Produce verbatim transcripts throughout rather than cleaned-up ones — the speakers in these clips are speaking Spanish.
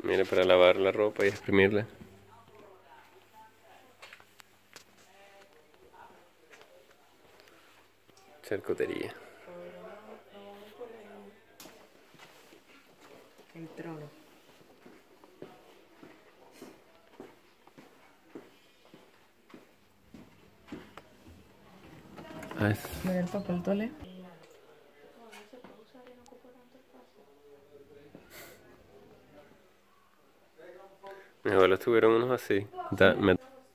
Mira, para lavar la ropa y exprimirla. Charcutería. El trono. Ah, es... Mira el papel toalé. Mis abuelos tuvieron unos así. Da- me-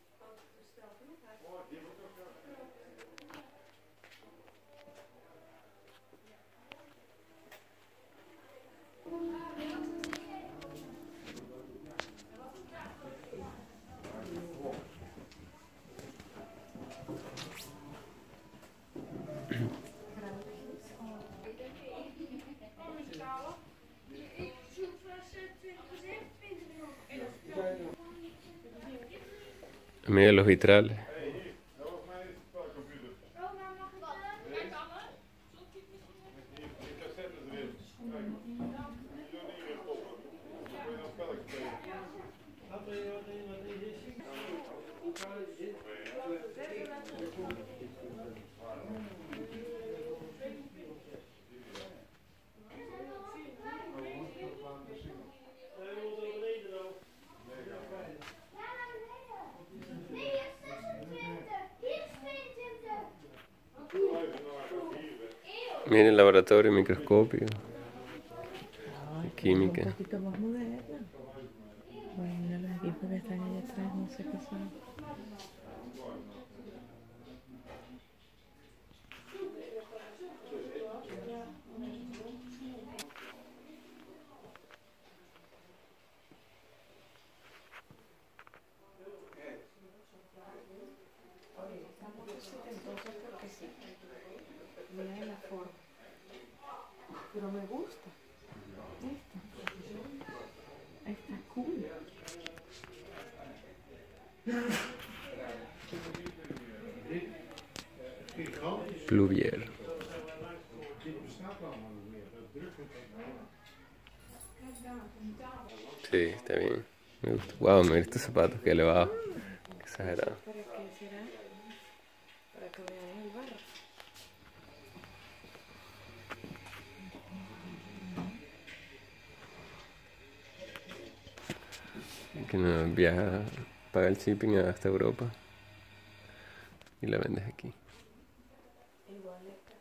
Mira los vitrales. Mira el laboratorio, microscopio, Ay, química. un poquito más moderna. Bueno, los equipos que están allá atrás, no sé qué son. Porque sí, mira la forma. Pero me gusta. Esta. Está cool. Pluvier. Sí, está bien. Me gusta. Wow, mira estos zapatos, que elevado. Qué exagerado. ¿Para qué será? Para caminar en el barro. Que no viaja, paga el shipping hasta Europa y la vendes aquí. Igual